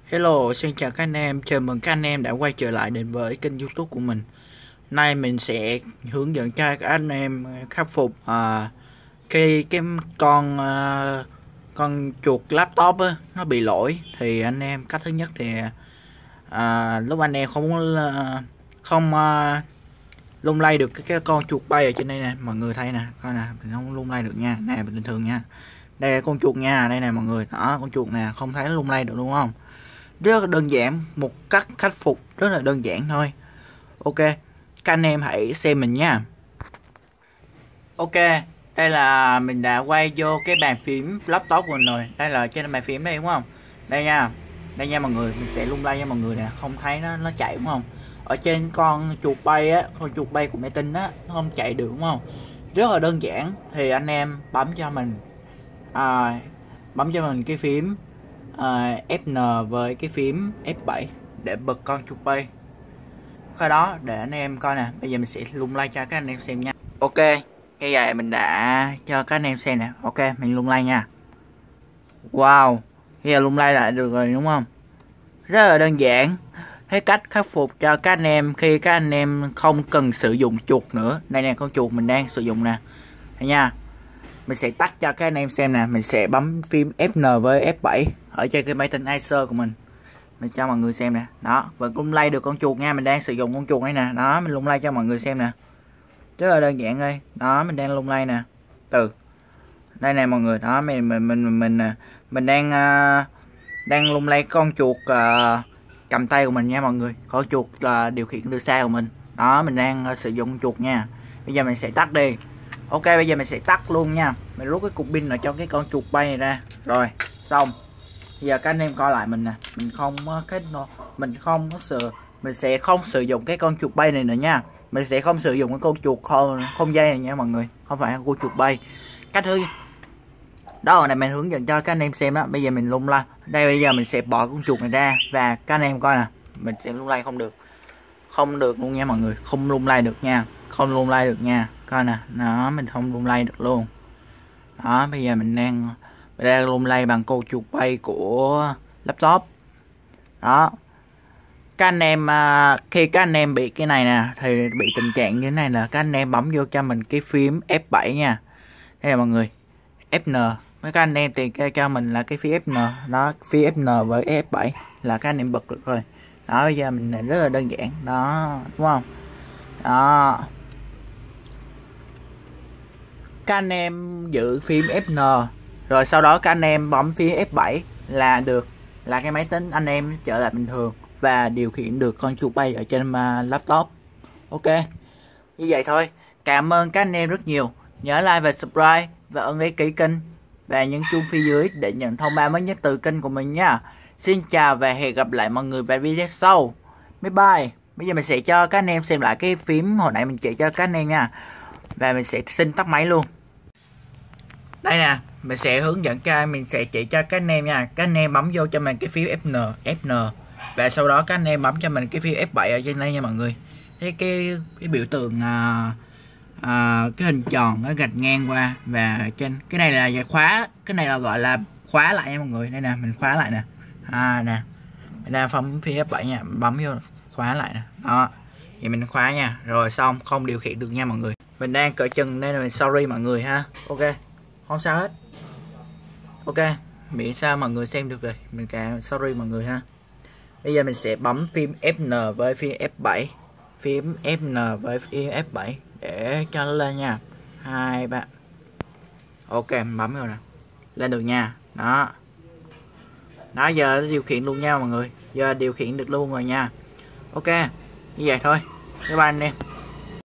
Hello, xin chào các anh em, chào mừng các anh em đã quay trở lại đến với kênh YouTube của mình. Nay mình sẽ hướng dẫn cho các anh em khắc phục cái con chuột laptop á, nó bị lỗi. Thì anh em cách thứ nhất thì lúc anh em không lung lay được cái con chuột bay ở trên đây nè, mọi người thấy nè, coi nè, mình không lung lay được nha, nè bình thường nha. Đây là con chuột nha, đây nè mọi người, đó con chuột nè, không thấy nó lung lay được đúng không? Rất là đơn giản, một cách khắc phục rất là đơn giản thôi. Ok, các anh em hãy xem mình nha. Ok, đây là mình đã quay vô cái bàn phím laptop của mình rồi. Đây là trên bàn phím đây đúng không? Đây nha mọi người, mình sẽ lung lay nha mọi người nè, không thấy nó chạy đúng không? Ở trên con chuột bay á, con chuột bay của máy tính á, nó không chạy được đúng không? Rất là đơn giản, thì anh em bấm cho mình cái phím Fn với cái phím F7 để bật con chuột bay. Cái đó để anh em coi nè, bây giờ mình sẽ lung lay cho các anh em xem nha. Ok, cái vậy mình đã cho các anh em xem nè. Ok, mình lung lay nha. Wow, bây giờ lung lay lại được rồi đúng không? Rất là đơn giản. Cái cách khắc phục cho các anh em khi các anh em không cần sử dụng chuột nữa. Đây nè, con chuột mình đang sử dụng nè. Đây nha. Mình sẽ tắt cho các anh em xem nè. Mình sẽ bấm phím Fn với F7 ở trên cái máy tính Acer của mình cho mọi người xem nè. Đó, vẫn lung lay được con chuột nha. Mình đang sử dụng con chuột này nè. Đó, mình lung lay cho mọi người xem nè. Rất là đơn giản thôi. Đó, mình đang lung lay nè. Từ đây nè mọi người. Đó, mình đang lung lay con chuột cầm tay của mình nha mọi người. Con chuột là điều khiển từ xa của mình. Đó, mình đang sử dụng chuột nha. Bây giờ mình sẽ tắt đi. Ok, bây giờ mình sẽ tắt luôn nha. Mình rút cái cục pin ở trong cái con chuột bay này ra. Rồi, xong. Bây giờ các anh em coi lại mình nè. Mình sẽ không sử dụng cái con chuột bay này nữa nha. Mình sẽ không sử dụng cái con chuột không dây này nha mọi người. Không phải con chuột bay. Cách thứ đó này mình hướng dẫn cho các anh em xem á. Bây giờ mình lung lay. Đây bây giờ mình sẽ bỏ con chuột này ra và các anh em coi nè. Mình sẽ lung lay không được. Không được luôn nha mọi người. Không lung lay được nha. Không lung lay được nha. Coi nè, nó mình không lung lay được luôn. Đó, bây giờ mình đang lung lay bằng con chuột bay của laptop. Đó. Các anh em khi các anh em bị cái này nè thì bị tình trạng như thế này là các anh em bấm vô cho mình cái phím F7 nha. Đây là mọi người. Fn. Mấy các anh em thì cho mình là cái phím Fn, đó, phím Fn với F7 là các anh em bật được rồi. Đó, bây giờ mình rất là đơn giản. Đó, đúng không? Đó. Các anh em giữ phím Fn rồi sau đó các anh em bấm phím F7 là được, là cái máy tính anh em trở lại bình thường và điều khiển được con chuột bay ở trên laptop. Ok, như vậy thôi. Cảm ơn các anh em rất nhiều. Nhớ like và subscribe và ấn đăng ký kênh và nhấn chuông phía dưới để nhận thông báo mới nhất từ kênh của mình nha. Xin chào và hẹn gặp lại mọi người vào video sau. Bye bye. Bây giờ mình sẽ cho các anh em xem lại cái phím hồi nãy mình chỉ cho các anh em nha. Và mình sẽ xin tắt máy luôn. Đây nè, mình sẽ hướng dẫn mình sẽ chỉ cho các anh em nha. Các anh em bấm vô cho mình cái phím Fn và sau đó các anh em bấm cho mình cái phím F7 ở trên đây nha mọi người. Thấy cái biểu tượng cái hình tròn nó gạch ngang qua và trên cái này là khóa, cái này là gọi là khóa lại nha mọi người. Đây nè, mình khóa lại nè. Nè. Mình đang bấm phím F7 nha, bấm vô khóa lại nè. Đó. Vậy mình khóa nha. Rồi xong, không điều khiển được nha mọi người. Mình đang cởi chừng nên là mình sorry mọi người ha. Ok. Không sao hết. Ok, miễn sao mọi người xem được rồi. Mình sorry mọi người ha. Bây giờ mình sẽ bấm phím Fn với phím F7. Phím Fn với phím F7 để cho nó lên nha. 2, 3. Ok, bấm rồi nè. Lên được nha. Đó. Đó, giờ nó điều khiển luôn nha mọi người. Giờ điều khiển được luôn rồi nha. Ok, như vậy thôi. Bye bye anh em.